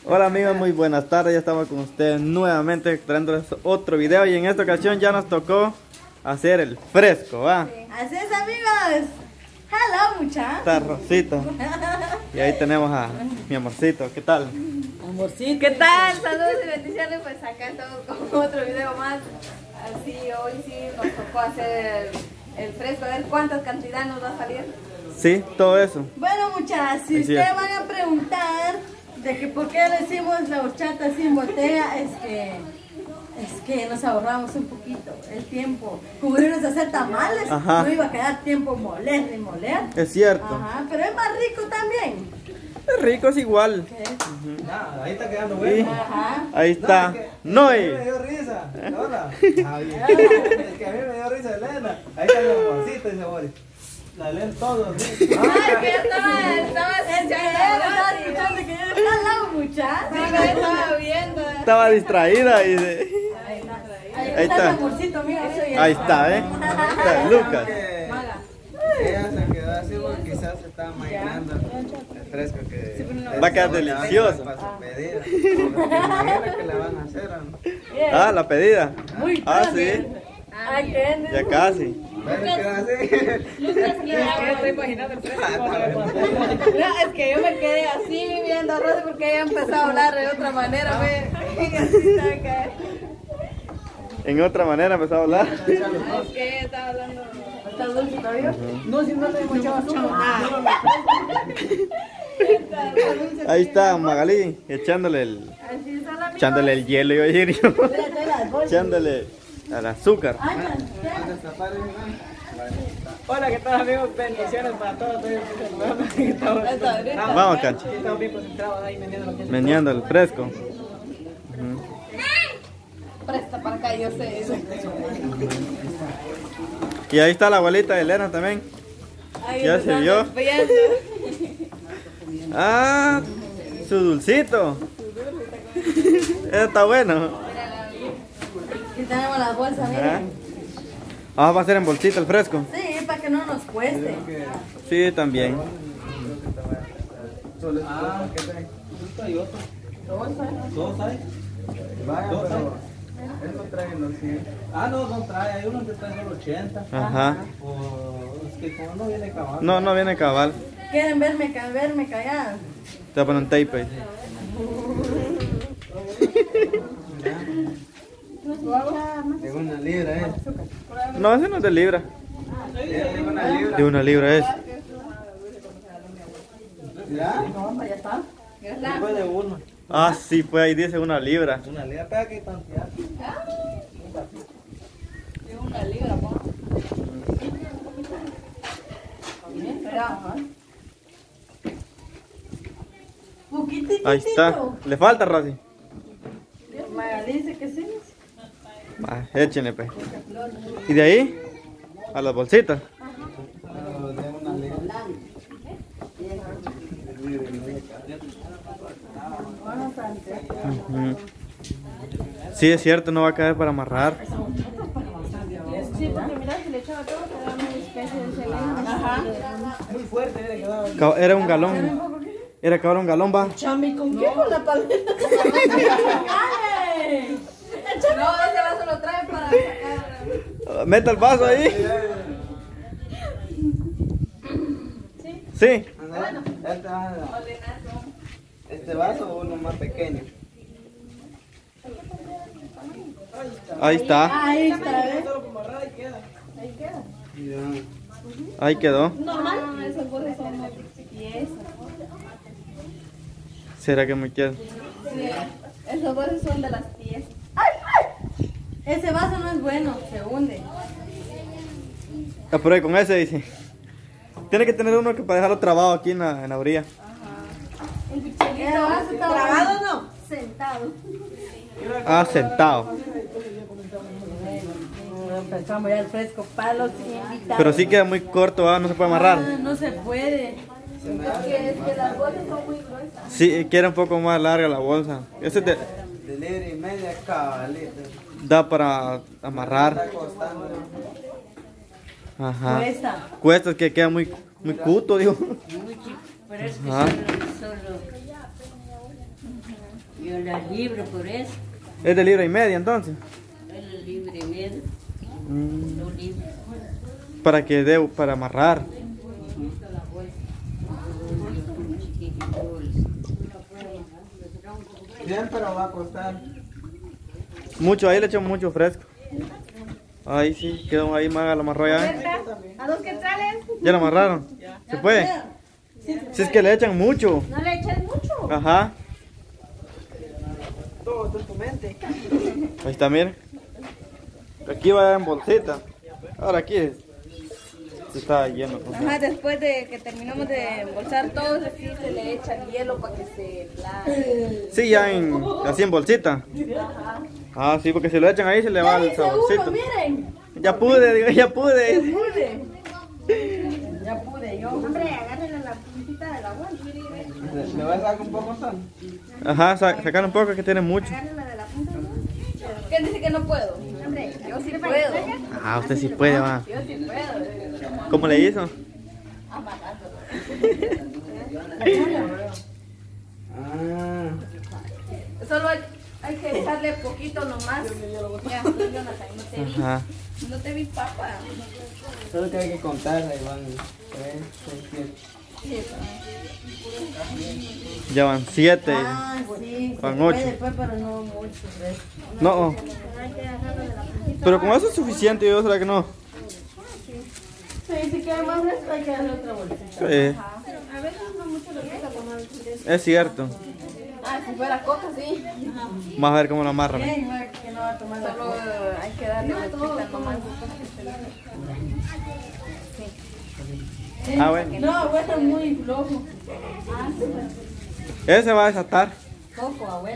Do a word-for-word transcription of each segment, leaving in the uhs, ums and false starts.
Hola amigos, muy buenas tardes, ya estamos con ustedes nuevamente trayéndoles otro video y en esta ocasión ya nos tocó hacer el fresco, ¿va? Sí. Así es amigos. Hello muchachos. Está Rosita. Y ahí tenemos a mi amorcito, ¿qué tal? Amorcito. ¿Qué tal? Saludos y bendiciones, pues acá estamos con otro video más. Así hoy sí nos tocó hacer el, el fresco, a ver cuántas cantidades nos va a salir. Sí, todo eso. Bueno muchachos, si ustedes van a preguntar de que por qué le hicimos la horchata sin botella, es que es que nos ahorramos un poquito el tiempo. Como íbamos a hacer tamales, Ajá. no iba a quedar tiempo moler y moler. Es cierto. Ajá, pero es más rico también. Es rico, es igual. ¿Qué? Uh-huh. Ah, ahí está quedando Sí. bueno. Ajá. Ahí está. No, es que No, a mí y- me dio risa. Hola. Javier. Es que a mí me dio risa Elena. Ahí está el amorcito, dice Boris. La leen todos. ¿Sí? Ay, que estaba, estaba estaba escuchando que yo estaba al lado, muchacha. Sí, me estaba viendo. estaba distraída y de- Ahí está. Ahí Ahí está. está el amorcito, mira. ahí está, ¿eh? Ahí está Lucas. Que Maga. ella se quedó así porque quizás se estaba imaginando el fresco que Va a quedar delicioso. para su pedida. Imagina que la van a hacer, ¿no? Ah, la pedida. Muy Ah, tarde. sí. Ay, qué Ya casi. Bueno, queda así. Lucas, estoy imaginando el fresco. No, es que yo me quedé así viendo a Rosy porque ella empezó a hablar de otra manera, ve. Y así estaba acá. En otra manera empezó a hablar. Es que ella estaba hablando. ¿Está dulce todavía? No, si no le hemos echado azúcar. Ahí está Magalí echándole el, Así son las echándole el hielo, iba a decir yo. Echándole al azúcar. Hola, ¿qué tal amigos? Bendiciones para todos. Estamos, estamos, Vamos, Cancha. estamos bien concentrados ahí vendiendo lo que es. Meneando el fresco. Presta para acá, yo sé eso. Y ahí está la abuelita de Elena también. Ahí Ya nos se andan vio. viendo. Ah, su dulcito. Eso está bueno. Aquí tenemos las bolsas, Ajá. miren. Vamos a hacer en bolsita el fresco. Sí, para que no nos cueste. Sí, también. Ah, ¿qué trae? Y otro. ¿Dos hay? Vaya, pero él no trae los cien. Ah, no, no trae. Hay unos que traen solo ochenta. Ajá. O es que como no viene cabal. No, no viene cabal. ¿Quieren verme, ca- verme callada? Te voy a poner un tape ahí. De una libra, ¿eh? No, ese no es de libra. De una libra. De una libra es. ¿Ya? No, ya está. Después de uno. Ah, sí, pues ahí dice una libra. Una libra, pega que tantear. De una libra, pa. Espera. Poquitito. Ahí está. ¿Le falta, Rosy? Me dice que sí. Va, échenle, pues. ¿Y de ahí? A las bolsitas. Pero de una libra. Ujú. Sí, es cierto, no va a caer para amarrar. Sí, porque mira, si le echaba todo, te da una especie de selena. Ajá. Muy fuerte, era que daba. Ca- Era un galón. Era que ahora un galón, va. Chami, ¿con qué? Con la paleta. ¡Ale! No, ese vaso lo trae para sacar. Meta el vaso ahí. Sí. Bueno, este, va- este vaso o uno más pequeño. Ahí está. Ahí está, ¿ves? Ya. Ahí quedó. Normal. No, esos bolsos son de piezas. ¿Será que me queda? Sí, esos bolsos son de las piezas. Ese vaso no es bueno, se hunde. Ah, por ahí con ese dice. Tiene que tener uno que para dejarlo trabado aquí en la, en la orilla. Ese vaso está trabado, ¿no? Sentado. Ah, sentado. Empezamos ya el fresco para los invitados. Pero sí queda muy corto, ah, no se puede amarrar. Ah, no se puede. Porque es que las bolsas son muy gruesas. Sí, quiere un poco más larga la bolsa. Ese te De libra y media cabalita. da para amarrar. Está costando. Ajá. Cuesta. Cuesta, es que queda muy, muy cuto, digo. Pero es que Ajá. solo, solo Yo la libro por eso. ¿Es de libra y media entonces? Es la libre y medio. Mm, No libre. para que dé, para amarrar. Bien, pero va a costar. Mucho, ahí le echamos mucho fresco. Ahí sí, quedó ahí, Maga, lo amarró ya. ¿A dos quetzales? ¿Ya lo amarraron? ¿Se puede? Si es que le echan mucho. ¿No le eches mucho? Ajá. Todo está en tu mente. Ahí está, miren. Aquí va en bolsita. Ahora aquí es. Se está lleno. Ajá, después de que terminamos de embolsar todo, así se le echa el hielo para que se plane. Sí, ya en, así en bolsita. Ah, sí, porque si lo echan ahí se le va el saborcito. Miren. Ya pude, digo, ya pude. Pude. Ya pude yo. Hombre, agárrenle la puntita de la bolsa. ¿Le le vas a sacar un poco sal? Ajá, sa- sacar un poco que tiene mucho. Agárrenla de la punta. ¿Quién dice que no puedo? Hombre, yo sí puedo. Ah, usted sí puede, va. Yo sí puedo. ¿Cómo le hizo? Ah. Solo hay, hay que echarle poquito nomás. Ya, Jonathan, no te vi. Ajá. No te vi, papá. Solo que hay que contar, ahí van tres, seis, siete. Ya van siete. Ah, sí. Van se ocho. puede después, pero no mucho. ¿ves? No. Hay que dejarlo de la puntita. Pero como eso es suficiente, yo será que no. Sí, si queda más fresco hay que darle otra bolsita. Sí, A veces no mucho le gusta tomar el fresco. es cierto. Ah, si fuera coca, sí. Vamos a ver cómo lo amarran. Bien, no, que no va a tomar la coca. Solo hay que darle vueltita nomás. Ah, bueno. No, va a estar muy flojo. Ah, sí. Ese va a desatar. Coco, abuela.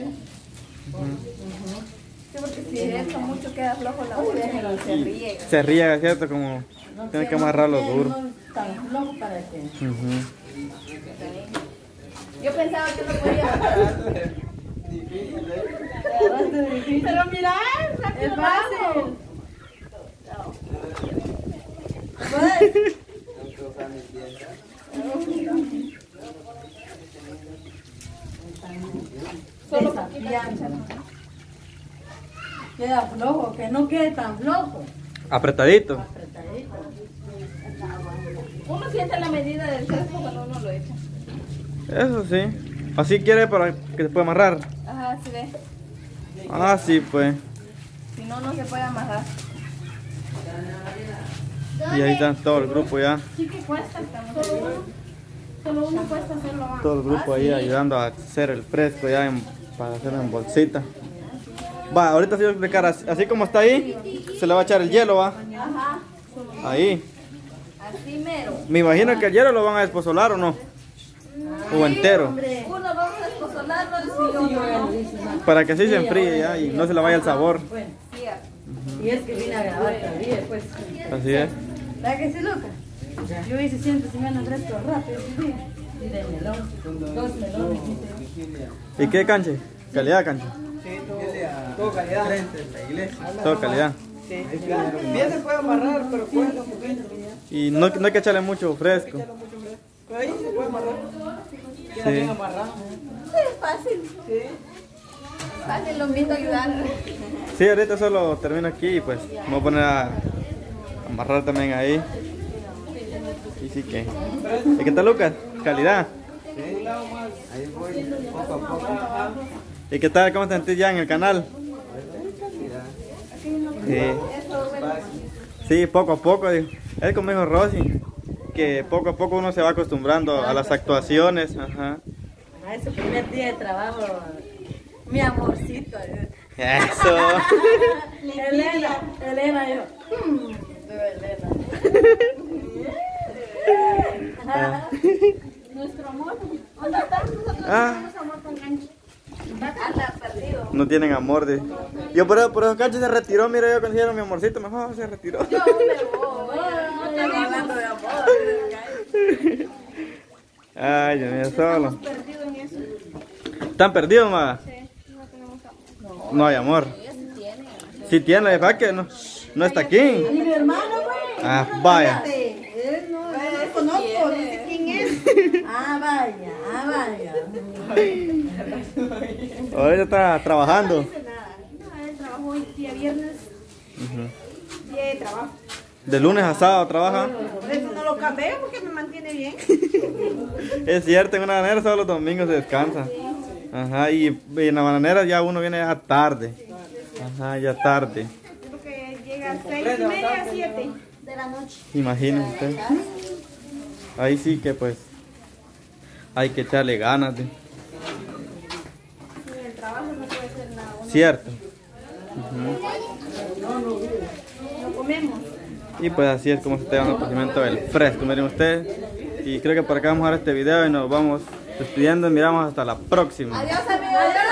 Sí, porque si esto mucho queda flojo la bolsa, pero se ríe. Se riega, ¿cierto? Como tiene que amarrarlo duro. No tan flojo para que... Ujú. Yo pensaba que no podía agarrar. Difícil, ¿eh? Pero mira, es fácil. Pues, Tengo que usar mis dientes. solo queda flojo, que no quede tan flojo. Apretadito. Apretadito. Uno siente la medida del fresco cuando uno lo echa. Eso sí. Así quiere para que se pueda amarrar. Ajá, sí ve. Ah, sí, pues. Si no, no se puede amarrar. Y ahí está todo el grupo ya. Sí que cuesta, solo uno. Solo uno cuesta hacerlo más. Todo el grupo ahí ayudando a hacer el fresco ya en- para hacerlo en bolsita. Va, ahorita sí voy a explicar. Así, así como está ahí, se le va a echar el hielo, va. Ajá, Ahí. así mero. Me imagino que el hielo lo van a desposolar o no. O entero. Uno vamos a desposolarlo y otro no. Para que así se enfríe ya y no se le vaya el sabor. Bueno, sí. Y es que vine a grabar todavía, pues. Así es. ¿Verdad que sí, loca? Yo hice ciento cincuenta frescos rápido ese día. Y de melón. Dos melones. ¿Y qué canche? Calidad canche. Sí, todo calidad. Frente a la iglesia. Todo calidad. Sí. Bien se puede amarrar, pero cuesta un poquito. Y no, no hay que echarle mucho fresco. Pero ahí se puede amarrar. Queda Sí. bien amarrado. Sí, es fácil. Sí. Fácil, lo invito a ayudar. Sí, ahorita solo termino aquí y pues me voy a poner a amarrar también ahí. Y sí que. ¿Y qué tal, Lucas? Calidad. Sí, ahí voy, poco a poco. ¿Y qué tal? ¿Cómo te sentís ya en el canal? Sí. Sí, poco a poco. digo. Es como dijo Rosy, que poco a poco uno se va acostumbrando a las actuaciones. Ajá. Ah, es su primer día de trabajo. Mi amorcito. Eso. Elena, Elena, yo. hmm, Elena. Nuestro amor. ¿Dónde está? Nosotros Ah. tenemos amor con gancho. Anda perdido. No tienen amor de. Yo por eso, por eso Cacho se retiró, mira, yo considero mi amorcito, mejor se retiró. Yo me voy. No están hablando de amor. Ay, Dios mío, solo. Perdido en eso. ¿Están perdidos, ma? Sí, no tenemos amor. No hay amor. Ellos sí tienen. Si tiene, es verdad que no, no está aquí. Y mi hermano, güey. Ah, vaya. Él no, no lo conozco, no sé quién es. Ah, vaya, ah, vaya. Ahorita está trabajando. No dice nada. No, él trabajó hoy día viernes. Ujú. Día de trabajo. De lunes a sábado trabaja. Por eso no lo cambié porque me mantiene bien. Es cierto, en una bananera solo los domingos se descansa. Ajá, y, y en la bananera ya uno viene ya tarde. Ajá, ya tarde. Porque llega a seis y media, a siete de la noche. Imagínense usted. Ahí sí que pues hay que echarle ganas. De... Sin el trabajo no puede ser nada. Uno Cierto. no comemos. Y pues así es como se está dando el procedimiento del fresco, miren ustedes. Y creo que por acá vamos a ver este video y nos vamos despidiendo. Miramos hasta la próxima. Adiós, amigos.